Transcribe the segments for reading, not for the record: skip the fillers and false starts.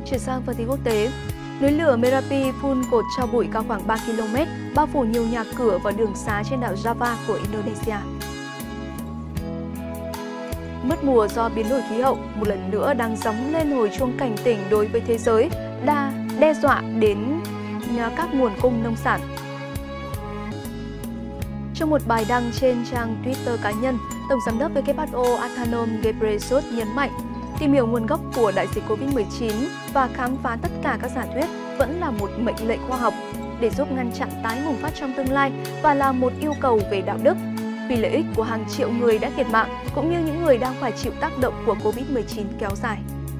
Chuyển sang phần tin quốc tế, núi lửa Merapi phun cột tro bụi cao khoảng 3 km, bao phủ nhiều nhà cửa và đường xá trên đảo Java của Indonesia. Mất mùa do biến đổi khí hậu một lần nữa đang gióng lên hồi chuông cảnh tỉnh đối với thế giới, đe dọa đến các nguồn cung nông sản. Trong một bài đăng trên trang Twitter cá nhân, Tổng giám đốc WHO Adhanom Ghebreyesus nhấn mạnh, tìm hiểu nguồn gốc của đại dịch Covid-19 và khám phá tất cả các giả thuyết vẫn là một mệnh lệnh khoa học để giúp ngăn chặn tái bùng phát trong tương lai và là một yêu cầu về đạo đức, vì lợi ích của hàng triệu người đã thiệt mạng cũng như những người đang phải chịu tác động của Covid-19 kéo dài.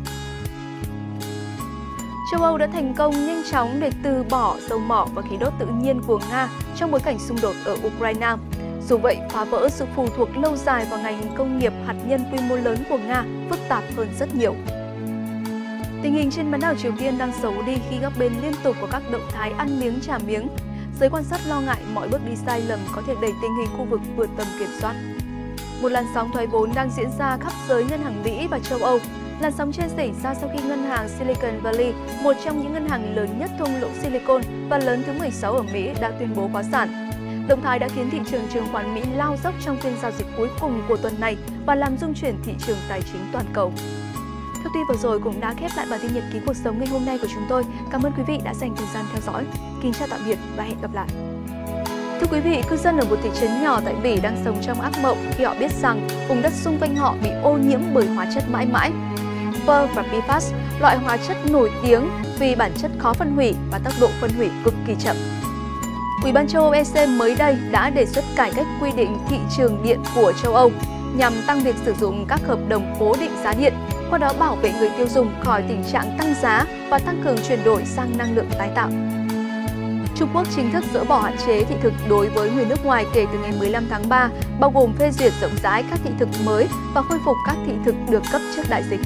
Châu Âu đã thành công nhanh chóng để từ bỏ dầu mỏ và khí đốt tự nhiên của Nga trong bối cảnh xung đột ở Ukraine. Dù vậy, phá vỡ sự phụ thuộc lâu dài vào ngành công nghiệp hạt nhân quy mô lớn của Nga phức tạp hơn rất nhiều. Tình hình trên bán đảo Triều Tiên đang xấu đi khi các bên liên tục có các động thái ăn miếng trả miếng. Giới quan sát lo ngại mọi bước đi sai lầm có thể đẩy tình hình khu vực vượt tầm kiểm soát. Một làn sóng thoái vốn đang diễn ra khắp giới ngân hàng Mỹ và châu Âu. Làn sóng trên xảy ra sau khi ngân hàng Silicon Valley, một trong những ngân hàng lớn nhất thung lũng Silicon và lớn thứ 16 ở Mỹ, đã tuyên bố phá sản. Động thái đã khiến thị trường chứng khoán Mỹ lao dốc trong phiên giao dịch cuối cùng của tuần này và làm rung chuyển thị trường tài chính toàn cầu. Thông tin vừa rồi cũng đã khép lại bản tin nhật ký cuộc sống ngày hôm nay của chúng tôi. Cảm ơn quý vị đã dành thời gian theo dõi. Kính chào tạm biệt và hẹn gặp lại. Thưa quý vị, cư dân ở một thị trấn nhỏ tại Bỉ đang sống trong ác mộng khi họ biết rằng vùng đất xung quanh họ bị ô nhiễm bởi hóa chất mãi mãi. Per và PFAS, loại hóa chất nổi tiếng vì bản chất khó phân hủy và tốc độ phân hủy cực kỳ chậm. Ủy ban châu Âu EC mới đây đã đề xuất cải cách quy định thị trường điện của châu Âu nhằm tăng việc sử dụng các hợp đồng cố định giá điện, qua đó bảo vệ người tiêu dùng khỏi tình trạng tăng giá và tăng cường chuyển đổi sang năng lượng tái tạo. Trung Quốc chính thức dỡ bỏ hạn chế thị thực đối với người nước ngoài kể từ ngày 15 tháng 3, bao gồm phê duyệt rộng rãi các thị thực mới và khôi phục các thị thực được cấp trước đại dịch.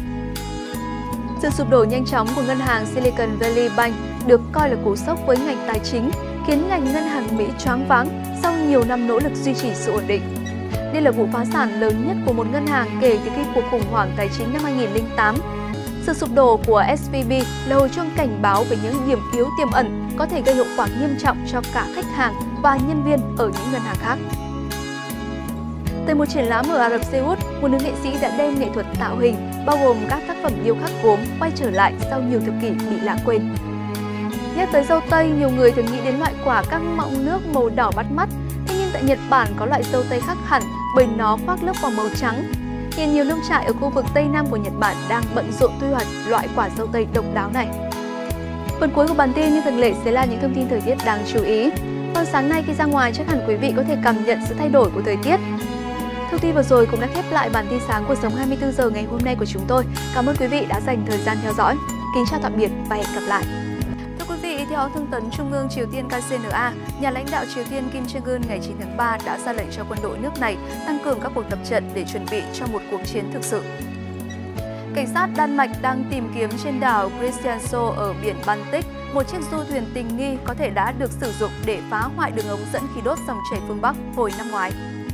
Sự sụp đổ nhanh chóng của ngân hàng Silicon Valley Bank được coi là cú sốc với ngành tài chính, khiến ngành ngân hàng Mỹ choáng váng sau nhiều năm nỗ lực duy trì sự ổn định. Đây là vụ phá sản lớn nhất của một ngân hàng kể từ khi cuộc khủng hoảng tài chính năm 2008. Sự sụp đổ của SVB là hồi chuông cảnh báo về những điểm yếu tiềm ẩn có thể gây hậu quả nghiêm trọng cho cả khách hàng và nhân viên ở những ngân hàng khác. Tại một triển lãm ở Ả Rập Xê Út, một nữ nghệ sĩ đã đem nghệ thuật tạo hình, bao gồm các tác phẩm điêu khắc gốm, quay trở lại sau nhiều thập kỷ bị lãng quên. Nhắc tới dâu tây, nhiều người thường nghĩ đến loại quả căng mọng nước màu đỏ bắt mắt. Thế nhưng tại Nhật Bản có loại dâu tây khác hẳn bởi nó khoác lớp vỏ màu trắng. Hiện nhiều nông trại ở khu vực Tây Nam của Nhật Bản đang bận rộn thu hoạch loại quả dâu tây độc đáo này. Phần cuối của bản tin như thường lệ sẽ là những thông tin thời tiết đáng chú ý. Vào sáng nay khi ra ngoài chắc hẳn quý vị có thể cảm nhận sự thay đổi của thời tiết. Thông tin vừa rồi cũng đã khép lại bản tin sáng cuộc sống 24 giờ ngày hôm nay của chúng tôi. Cảm ơn quý vị đã dành thời gian theo dõi. Kính chào tạm biệt và hẹn gặp lại. Thưa quý vị, theo Thương tấn Trung ương Triều Tiên KCNA, nhà lãnh đạo Triều Tiên Kim Jong Un ngày 9 tháng 3 đã ra lệnh cho quân đội nước này tăng cường các cuộc tập trận để chuẩn bị cho một cuộc chiến thực sự. Cảnh sát Đan Mạch đang tìm kiếm trên đảo Christiansø ở biển Baltic một chiếc du thuyền tình nghi có thể đã được sử dụng để phá hoại đường ống dẫn khí đốt dòng chảy phương Bắc hồi năm ngoái.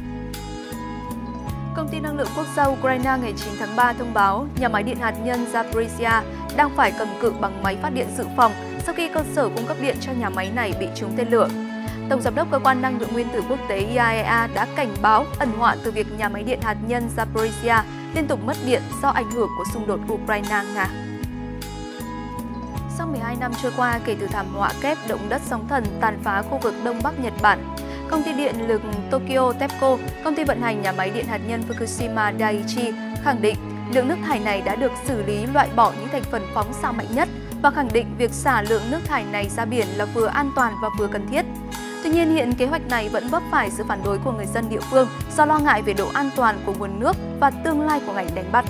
Công ty năng lượng quốc gia Ukraine ngày 9 tháng 3 thông báo nhà máy điện hạt nhân Zaporizhzhia đang phải cầm cự bằng máy phát điện dự phòng sau khi cơ sở cung cấp điện cho nhà máy này bị trúng tên lửa. Tổng giám đốc cơ quan năng lượng nguyên tử quốc tế IAEA đã cảnh báo ẩn họa từ việc nhà máy điện hạt nhân Zaporizhzhia liên tục mất điện do ảnh hưởng của xung đột Ukraine-Nga. Sau 12 năm trôi qua kể từ thảm họa kép động đất sóng thần tàn phá khu vực Đông Bắc Nhật Bản, Công ty điện lực Tokyo TEPCO, công ty vận hành nhà máy điện hạt nhân Fukushima Daiichi, khẳng định lượng nước thải này đã được xử lý loại bỏ những thành phần phóng xạ mạnh nhất và khẳng định việc xả lượng nước thải này ra biển là vừa an toàn và vừa cần thiết. Tuy nhiên, hiện kế hoạch này vẫn vấp phải sự phản đối của người dân địa phương do lo ngại về độ an toàn của nguồn nước và tương lai của ngành đánh bắt.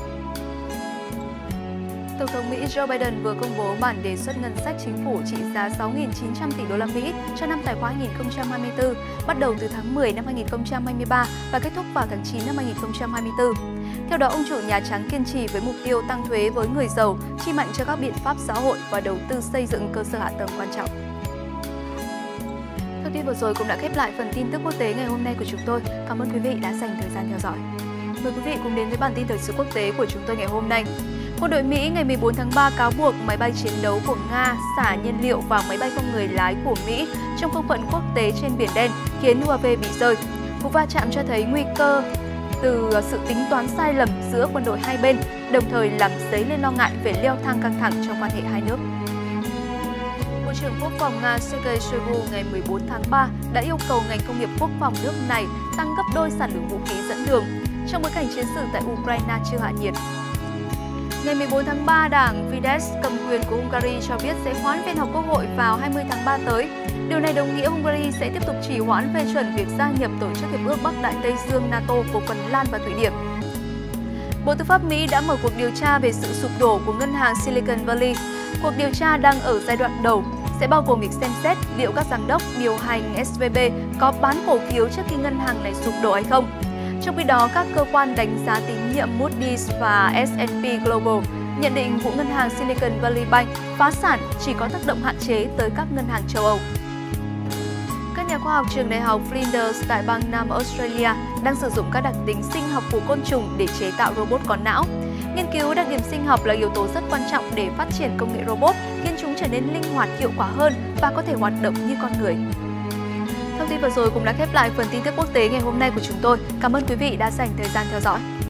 Tổng thống Mỹ Joe Biden vừa công bố bản đề xuất ngân sách chính phủ trị giá 6.900 tỷ đô la Mỹ cho năm tài khoá 2024, bắt đầu từ tháng 10 năm 2023 và kết thúc vào tháng 9 năm 2024. Theo đó, ông chủ Nhà Trắng kiên trì với mục tiêu tăng thuế với người giàu, chi mạnh cho các biện pháp xã hội và đầu tư xây dựng cơ sở hạ tầng quan trọng. Thông tin vừa rồi cũng đã khép lại phần tin tức quốc tế ngày hôm nay của chúng tôi. Cảm ơn quý vị đã dành thời gian theo dõi. Mời quý vị cùng đến với bản tin thời sự quốc tế của chúng tôi ngày hôm nay. Quân đội Mỹ ngày 14 tháng 3 cáo buộc máy bay chiến đấu của Nga xả nhiên liệu vào máy bay không người lái của Mỹ trong không phận quốc tế trên Biển Đen, khiến UAV bị rơi. Vụ va chạm cho thấy nguy cơ từ sự tính toán sai lầm giữa quân đội hai bên, đồng thời làm dấy lên lo ngại về leo thang căng thẳng trong quan hệ hai nước. Bộ trưởng Quốc phòng Nga Sergei Shoigu ngày 14 tháng 3 đã yêu cầu ngành công nghiệp quốc phòng nước này tăng gấp đôi sản lượng vũ khí dẫn đường trong bối cảnh chiến sự tại Ukraine chưa hạ nhiệt. Ngày 14 tháng 3, đảng Fidesz cầm quyền của Hungary cho biết sẽ hoãn phiên họp quốc hội vào 20 tháng 3 tới. Điều này đồng nghĩa Hungary sẽ tiếp tục trì hoãn phê chuẩn việc gia nhập Tổ chức Hiệp ước Bắc Đại Tây Dương NATO của Phần Lan và Thụy Điển. Bộ Tư pháp Mỹ đã mở cuộc điều tra về sự sụp đổ của ngân hàng Silicon Valley. Cuộc điều tra đang ở giai đoạn đầu, sẽ bao gồm việc xem xét liệu các giám đốc điều hành SVB có bán cổ phiếu trước khi ngân hàng này sụp đổ hay không. Trong khi đó, các cơ quan đánh giá tín nhiệm Moody's và S&P Global nhận định vụ ngân hàng Silicon Valley Bank phá sản chỉ có tác động hạn chế tới các ngân hàng châu Âu. Các nhà khoa học trường đại học Flinders tại bang Nam Australia đang sử dụng các đặc tính sinh học của côn trùng để chế tạo robot có não. Nghiên cứu đặc điểm sinh học là yếu tố rất quan trọng để phát triển công nghệ robot, khiến chúng trở nên linh hoạt, hiệu quả hơn và có thể hoạt động như con người. Thông tin vừa rồi cũng đã khép lại phần tin tức quốc tế ngày hôm nay của chúng tôi. Cảm ơn quý vị đã dành thời gian theo dõi.